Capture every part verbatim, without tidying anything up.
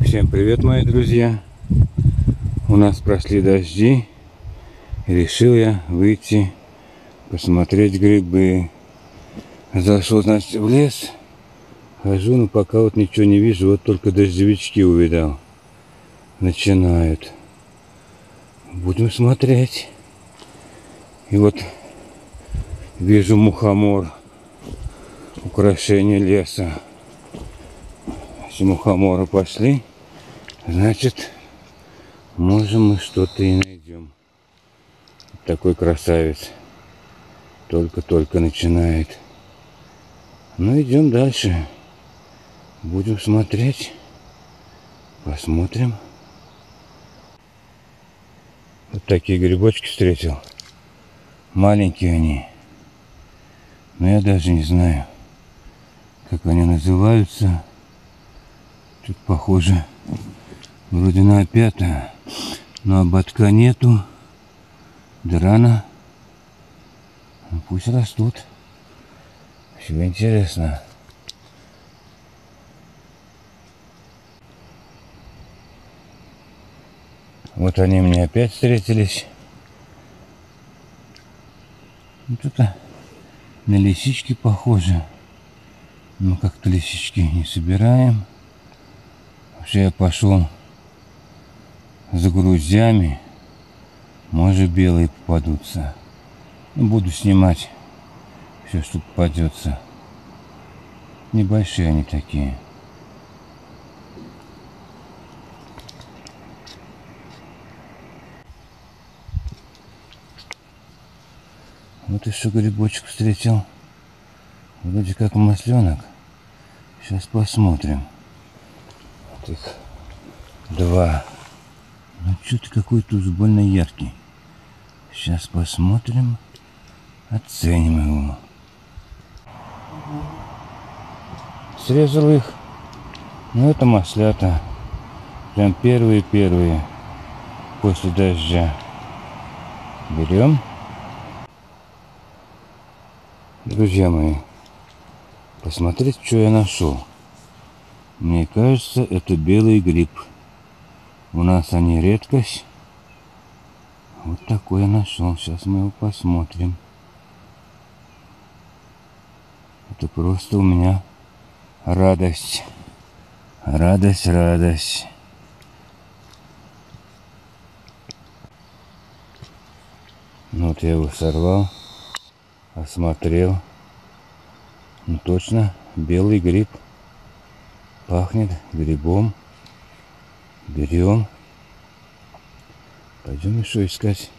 Всем привет, мои друзья! У нас прошли дожди, и решил я выйти посмотреть грибы. Зашел, значит, в лес, хожу, но пока вот ничего не вижу, вот только дождевички увидал. Начинают. Будем смотреть. И вот вижу мухомор, украшение леса. Если мухоморы пошли, значит, можем мы что-то и найдем. Такой красавец. Только-только начинает. Ну, идем дальше. Будем смотреть. Посмотрим. Вот такие грибочки встретил. Маленькие они. Но я даже не знаю, как они называются. Тут похоже вроде на опята, но ободка нету. Да рано. Пусть растут. Все интересно. Вот они мне опять встретились. Вот это на лисички похоже. Но как-то лисички не собираем. Вообще я пошел за груздями. Может, белые попадутся. Ну, буду снимать все, что попадется. Небольшие они такие. Вот еще грибочек встретил. Вроде как масленок. Сейчас посмотрим. Вот их два. Ну что-то какой-то уж больно яркий. Сейчас посмотрим. Оценим его. Срезал их. Ну это маслята. Прям первые-первые. После дождя. Берем. Друзья мои, посмотрите, что я нашел. Мне кажется, это белый гриб. У нас они редкость. Вот такой я нашел. Сейчас мы его посмотрим. Это просто у меня радость. Радость, радость. Ну вот я его сорвал. Осмотрел. Ну точно, белый гриб. Пахнет грибом. Берем. Пойдем еще искать.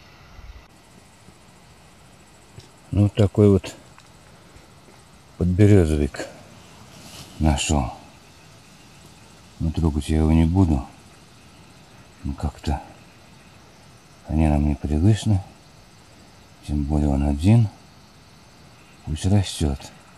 Ну вот такой вот подберезовик нашел. Но трогать я его не буду. Ну как-то они нам не привычны. Тем более он один. Пусть растет.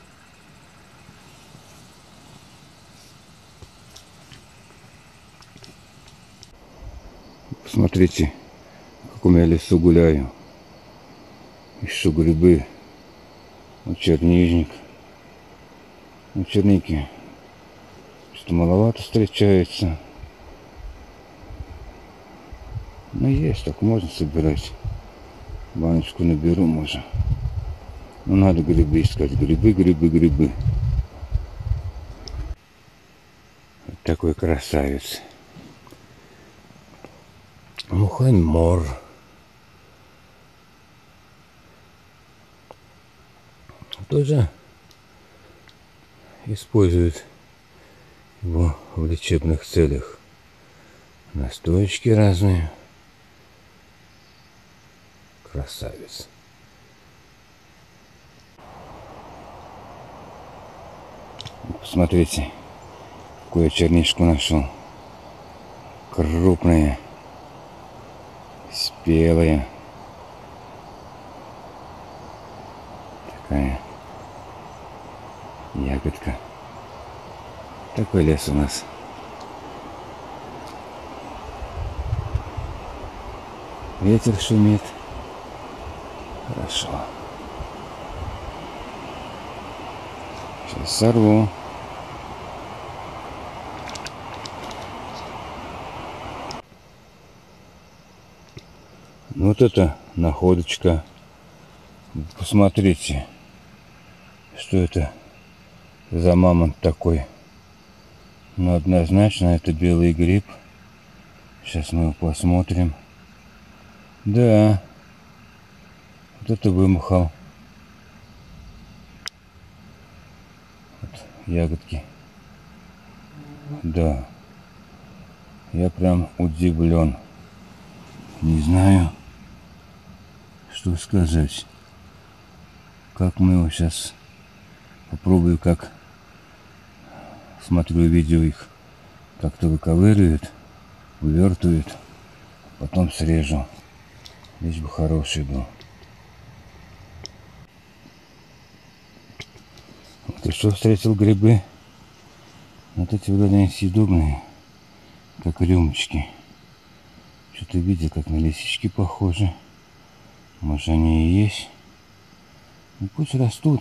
Посмотрите, в каком я лесу гуляю. Ищу грибы. Вот черничник. Вот черники. Что маловато встречается. Но есть, так можно собирать. Баночку наберу, можно. Но надо грибы искать. Грибы, грибы, грибы. Вот такой красавец. Мухомор. Тоже используют его в лечебных целях. Настоечки разные. Красавец. Посмотрите, какую я черничку нашел. Крупные. Спелые. Такая ягодка. Такой лес у нас. Ветер шумит. Хорошо. Сейчас сорву. Ну, вот это находочка. Посмотрите, что это за мамонт такой. Ну, однозначно, это белый гриб. Сейчас мы его посмотрим. Да, вот это вымахал. Вот ягодки. Да, я прям удивлен. Не знаю, что сказать. Как мы его сейчас попробую, как смотрю видео их, как-то выковыривают, увертывают, потом срежу. Лишь бы хороший был. Ты что встретил грибы? Вот эти вот они съедобные, как рюмочки. Что-то видел, как на лисички похожи. Может, они и есть. Ну пусть растут.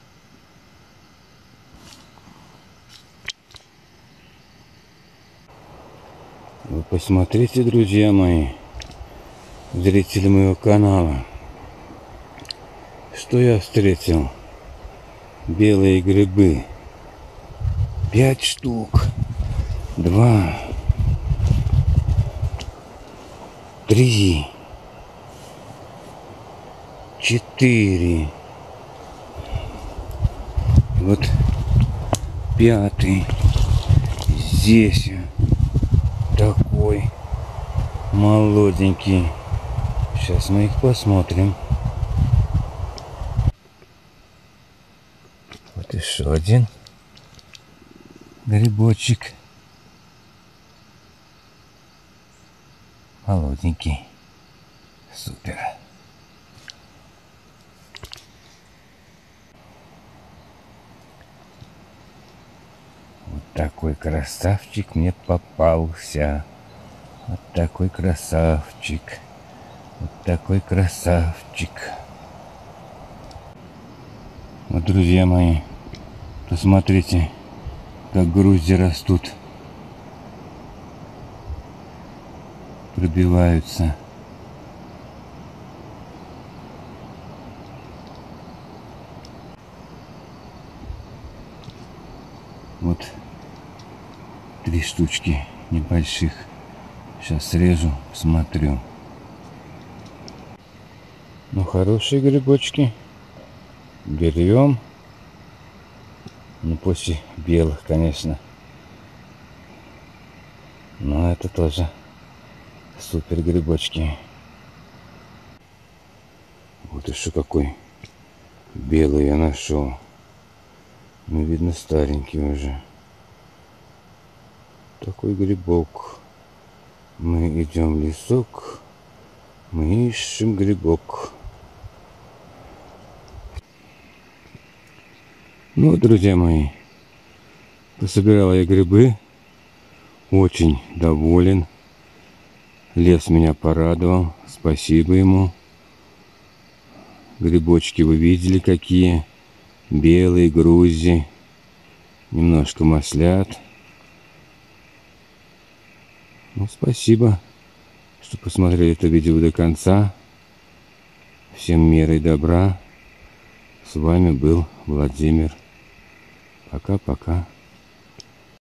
Вы посмотрите, друзья мои, зрители моего канала, что я встретил. Белые грибы. Пять штук. Два. Три. Четыре. Вот пятый. Здесь такой молоденький. Сейчас мы их посмотрим. Вот еще один грибочек. Молоденький. Супер. Вот такой красавчик мне попался. Вот такой красавчик. Вот такой красавчик. Вот, друзья мои, посмотрите, как грузди растут. Пробиваются. Вот три штучки небольших. Сейчас срежу, смотрю. Ну, хорошие грибочки. Берем. Ну, после белых, конечно. Но это тоже супер грибочки. Вот еще какой белый я нашел. Ну, видно, старенький уже. Такой грибок. Мы идем в лесок. Мы ищем грибок. Ну, друзья мои, пособирал я грибы. Очень доволен. Лес меня порадовал. Спасибо ему. Грибочки вы видели какие. Белые, грузи. Немножко маслят. Ну, спасибо, что посмотрели это видео до конца. Всем мира и добра. С вами был Владимир. Пока-пока.